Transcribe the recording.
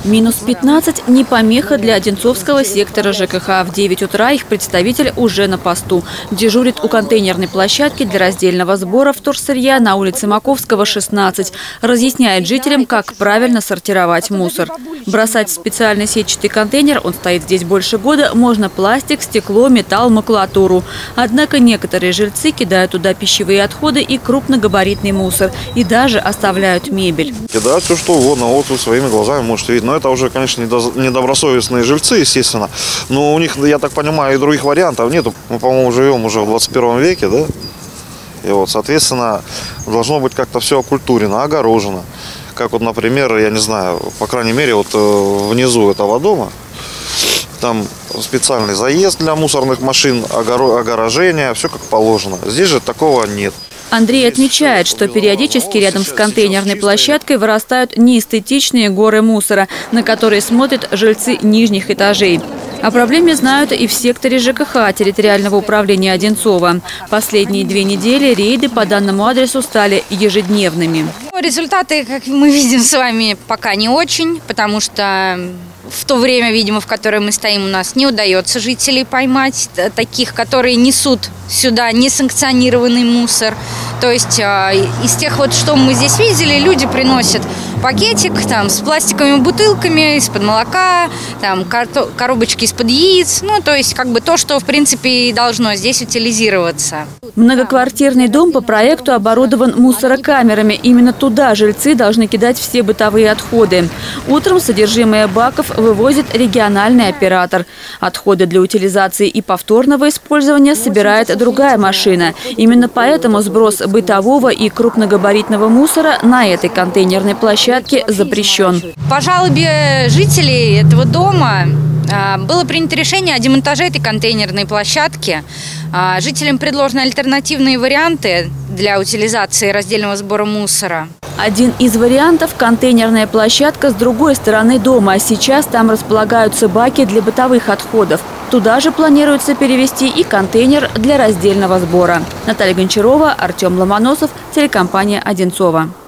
Минус 15 – не помеха для Одинцовского сектора ЖКХ. В 9 утра их представитель уже на посту. Дежурит у контейнерной площадки для раздельного сбора вторсырья на улице Маковского, 16. Разъясняет жителям, как правильно сортировать мусор. Бросать в специальный сетчатый контейнер, он стоит здесь больше года, можно пластик, стекло, металл, макулатуру. Однако некоторые жильцы кидают туда пищевые отходы и крупногабаритный мусор. И даже оставляют мебель. Кидают все что угодно. Вот вы своими глазами можете видеть. Но это уже, конечно, недобросовестные жильцы, естественно. Но у них, я так понимаю, и других вариантов нету. Мы, по-моему, живем уже в 21 веке, да? И вот, соответственно, должно быть как-то все окультурено, огорожено. Как вот, например, я не знаю, по крайней мере, вот внизу этого дома, там специальный заезд для мусорных машин, огорожение, все как положено. Здесь же такого нет. Андрей отмечает, что периодически рядом с контейнерной площадкой вырастают неэстетичные горы мусора, на которые смотрят жильцы нижних этажей. О проблеме знают и в секторе ЖКХ территориального управления Одинцова. Последние 2 недели рейды по данному адресу стали ежедневными. Результаты, как мы видим с вами, пока не очень, потому что в то время, видимо, в которое мы стоим, у нас не удается жителей поймать, таких, которые несут сюда несанкционированный мусор. То есть из тех, вот, что мы здесь видели, люди приносят пакетик там, с пластиковыми бутылками, из-под молока, там, коробочки из-под яиц. Ну, то есть как бы то, что в принципе и должно здесь утилизироваться. Многоквартирный дом по проекту оборудован мусорокамерами. Именно туда жильцы должны кидать все бытовые отходы. Утром содержимое баков вывозит региональный оператор. Отходы для утилизации и повторного использования собирает другая машина. Именно поэтому сброс бытового и крупногабаритного мусора на этой контейнерной площадке запрещен. По жалобе жителей этого дома было принято решение о демонтаже этой контейнерной площадки. Жителям предложены альтернативные варианты для утилизации и раздельного сбора мусора. Один из вариантов – контейнерная площадка с другой стороны дома. Сейчас там располагаются баки для бытовых отходов. Туда же планируется перевести и контейнер для раздельного сбора. Наталья Гончарова, Артем Ломоносов, телекомпания «Одинцова».